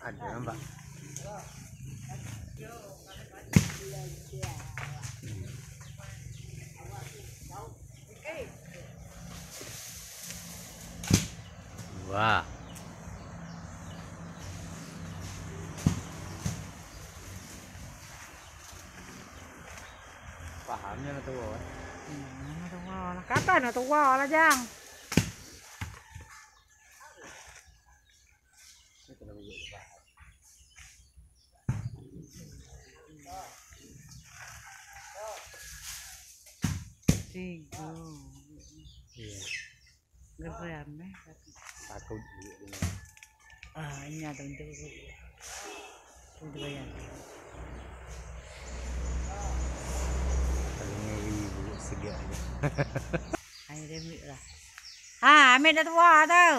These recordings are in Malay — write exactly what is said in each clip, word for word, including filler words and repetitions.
Ada nampak. Wah. Pahamnya na tuwa. Hmm, natuwa. Nakata natuwa na dyan. Ito na yung paham. Sigo. Iya. Geram eh. Takut dia. Ah, ini ada untuk itu. Untuk bayar. Kalau ngewi segar aja. Ayo demi lah. Ah, ambil dah tua tau.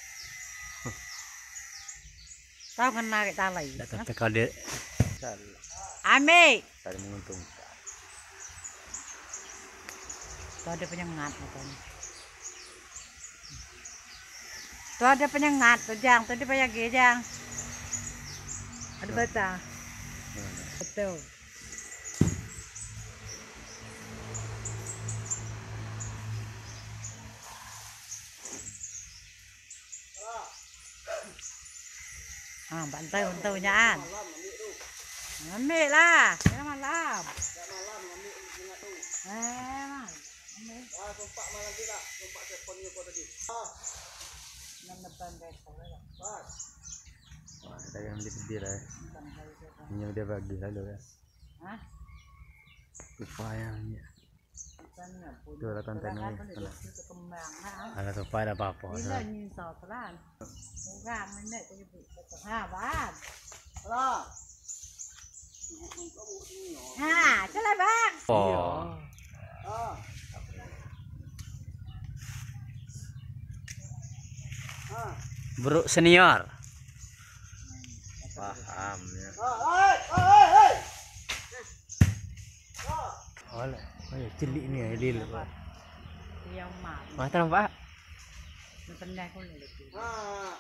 Tahu kan narik talai. Tapi kalau dia Ambil. tadi menguntung. Tuh ada penyengat katanya. Tuh ada penyengat tuh Jang, tuh dia banyak Jang. Ada bata. Betul. Ah, bantai untuk nyaan. Ambil lah, jangan malam. Eh, man. Ah, tumpak malam kita, tumpak teleponnya kau tadi. Ah, Enam depan besok lah. pas. Wah, kita yang lebih lah. Ini udah bagi lalu ya. Hah? Upayanya. Bukannya pun. Itu lah kontennya. Kembang lah. Ada supaya ada apa-apa. Ini lah nyisau pelan. Bukan, ini tu ibu. Ha, bang. Lah. Ha, celah bang. Oh. Ah. Ah. Bro senior. Paham ya. Ah, hai, hai, hai. Ah. Olah, oh, cilik ni ya, lil. Yang mak. Mata nampak? Pendai kau ni lagi. Ah.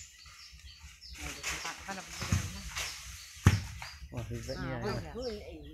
Ada tempat kan apa bagaimana? Wah, hebat ni ya. Ah,